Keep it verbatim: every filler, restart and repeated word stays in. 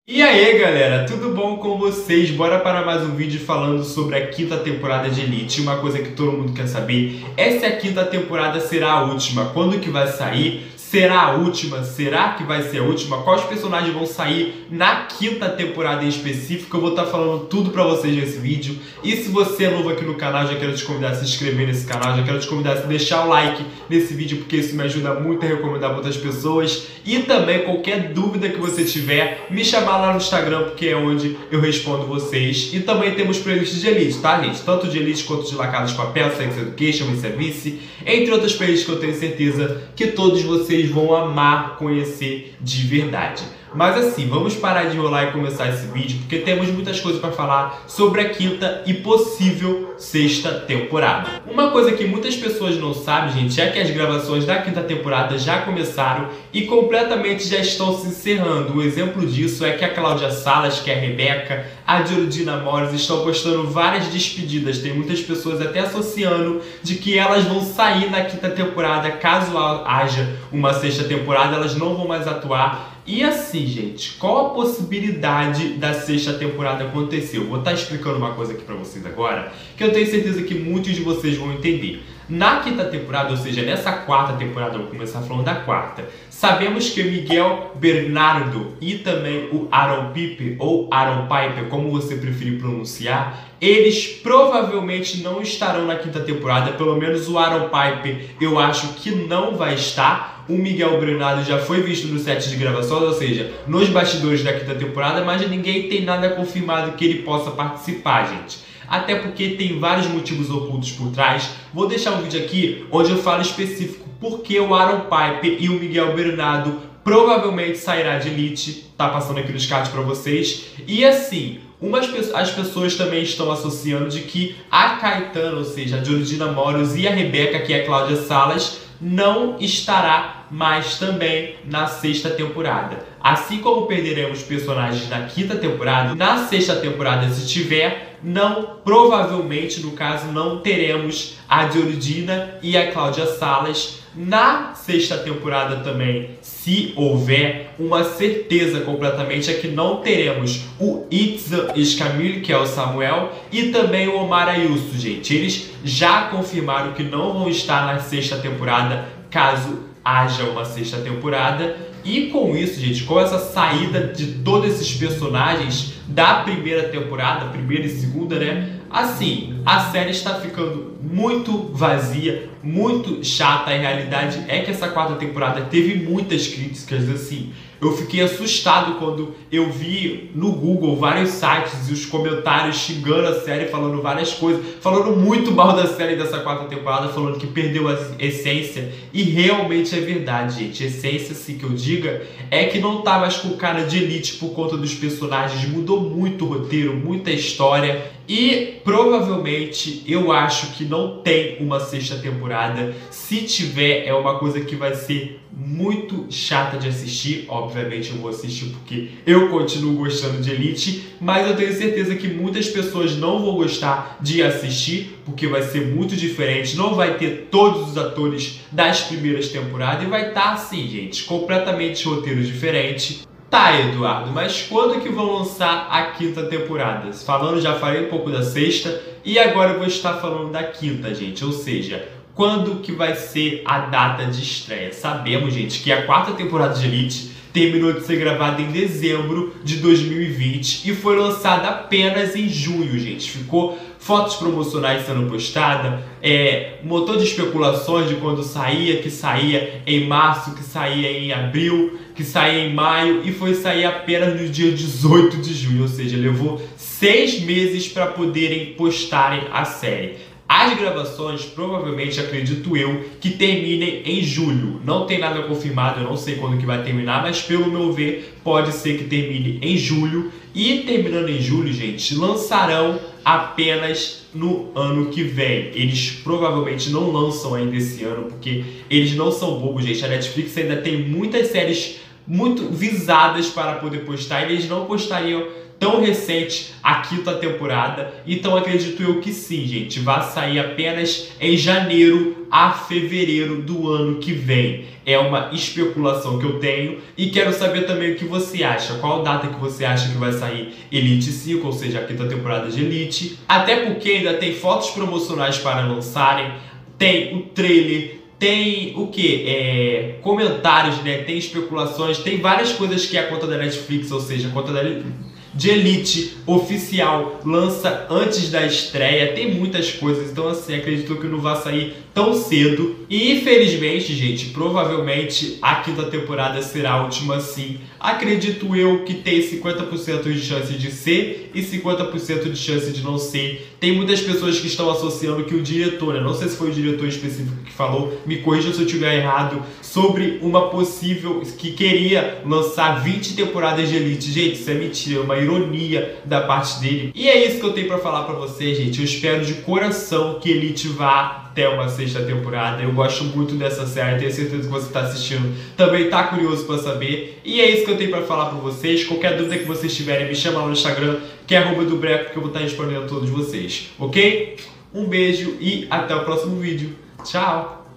E aí galera, tudo bom com vocês? Bora para mais um vídeo falando sobre a quinta temporada de Elite. Uma coisa que todo mundo quer saber é se a quinta temporada será a última. Quando que vai sair? Será a última? Será que vai ser a última? Quais personagens vão sair na quinta temporada em específico? Eu vou estar falando tudo pra vocês nesse vídeo. E se você é novo aqui no canal, já quero te convidar a se inscrever nesse canal, já quero te convidar a deixar o like nesse vídeo, porque isso me ajuda muito a recomendar para outras pessoas. E também qualquer dúvida que você tiver, me chamar lá no Instagram, porque é onde eu respondo vocês. E também temos playlists de Elite, tá gente? Tanto de Elite quanto de La Casa de Papel, Sex Education, Miss Service, entre outras playlists que eu tenho certeza que todos vocês vão amar conhecer de verdade. Mas assim, vamos parar de enrolar e começar esse vídeo, porque temos muitas coisas para falar sobre a quinta e possível sexta temporada. Uma coisa que muitas pessoas não sabem, gente, é que as gravações da quinta temporada já começaram e completamente já estão se encerrando. Um exemplo disso é que a Cláudia Salas, que é a Rebeca, a Georgina Morris estão postando várias despedidas. Tem muitas pessoas até associando de que elas vão sair na quinta temporada, caso haja uma sexta temporada, elas não vão mais atuar. E assim, gente, qual a possibilidade da sexta temporada acontecer? Eu vou estar explicando uma coisa aqui pra vocês agora, que eu tenho certeza que muitos de vocês vão entender. Na quinta temporada, ou seja, nessa quarta temporada, eu vou começar falando da quarta, sabemos que o Miguel Bernardo e também o Aaron Piper, ou Aaron Piper, como você preferir pronunciar, eles provavelmente não estarão na quinta temporada, pelo menos o Aaron Piper eu acho que não vai estar. O Miguel Bernardo já foi visto no set de gravações, ou seja, nos bastidores da quinta temporada, mas ninguém tem nada confirmado que ele possa participar, gente. Até porque tem vários motivos ocultos por trás. Vou deixar um vídeo aqui onde eu falo específico porque o Aaron Piper e o Miguel Bernardo provavelmente sairá de Elite. Tá passando aqui nos cards para vocês. E assim, umas, as pessoas também estão associando de que a Caetana, ou seja, a Georgina Morris e a Rebeca, que é a Cláudia Salas, não estará mais também na sexta temporada. Assim como perderemos personagens na quinta temporada, na sexta temporada, se tiver, não, provavelmente, no caso, não teremos a Georgina e a Cláudia Salas. Na sexta temporada também, se houver, uma certeza completamente é que não teremos o Itzan Escamille, que é o Samuel, e também o Omar Ayuso, gente. Eles já confirmaram que não vão estar na sexta temporada, caso haja uma sexta temporada. E com isso, gente, com essa saída de todos esses personagens da primeira temporada, primeira e segunda, né? Assim, a série está ficando muito vazia, muito chata. A realidade é que essa quarta temporada teve muitas críticas, assim. Eu fiquei assustado quando eu vi no Google vários sites e os comentários xingando a série, falando várias coisas, falando muito mal da série dessa quarta temporada, falando que perdeu a essência. E realmente é verdade, gente. Essência, assim, que eu diga, é que não tá mais com cara de Elite por conta dos personagens. Mudou muito o roteiro, muita história. E provavelmente eu acho que não tem uma sexta temporada. Se tiver, é uma coisa que vai ser muito chata de assistir. Obviamente eu vou assistir porque eu continuo gostando de Elite, mas eu tenho certeza que muitas pessoas não vão gostar de assistir, porque vai ser muito diferente. Não vai ter todos os atores das primeiras temporadas e vai estar assim, gente, completamente roteiro diferente. Tá, Eduardo, mas quando que vão lançar a quinta temporada? Falando, já falei um pouco da sexta e agora eu vou estar falando da quinta, gente. Ou seja, quando que vai ser a data de estreia? Sabemos, gente, que a quarta temporada de Elite terminou de ser gravada em dezembro de dois mil e vinte e foi lançada apenas em junho, gente. Ficou fotos promocionais sendo postadas, é, um montão de especulações de quando saía, que saía em março, que saía em abril, que saía em maio e foi sair apenas no dia dezoito de junho, ou seja, levou seis meses para poderem postarem a série. As gravações, provavelmente, acredito eu, que terminem em julho. Não tem nada confirmado, eu não sei quando que vai terminar, mas pelo meu ver, pode ser que termine em julho. E terminando em julho, gente, lançarão apenas no ano que vem. Eles provavelmente não lançam ainda esse ano, porque eles não são bobos, gente. A Netflix ainda tem muitas séries muito visadas para poder postar, e eles não postariam tão recente a quinta temporada, então acredito eu que sim, gente, vai sair apenas em janeiro a fevereiro do ano que vem. É uma especulação que eu tenho e quero saber também o que você acha. Qual data que você acha que vai sair Elite cinco, ou seja, a quinta temporada de Elite. Até porque ainda tem fotos promocionais para lançarem, tem o trailer, tem o que? É, comentários, né? Tem especulações, tem várias coisas que a conta da Netflix, ou seja, a conta da de Elite oficial lança antes da estreia, tem muitas coisas, então assim, acredito que não vai sair tão cedo. E infelizmente, gente, provavelmente a quinta temporada será a última sim. Acredito eu que tem cinquenta por cento de chance de ser e cinquenta por cento de chance de não ser. Tem muitas pessoas que estão associando que o diretor, né? Não sei se foi o diretor específico que falou, me corrija se eu estiver errado, sobre uma possível, que queria lançar vinte temporadas de Elite. Gente, isso é mentira, é uma ironia da parte dele. E é isso que eu tenho pra falar pra vocês, gente. Eu espero de coração que Elite vá até uma sexta temporada. Eu gosto muito dessa série, tenho certeza que você tá assistindo também tá curioso pra saber. E é isso que eu tenho pra falar pra vocês. Qualquer dúvida que vocês tiverem, me chama lá no Instagram, que é arroba do Breco, que eu vou estar respondendo a todos vocês, ok? Um beijo e até o próximo vídeo. Tchau!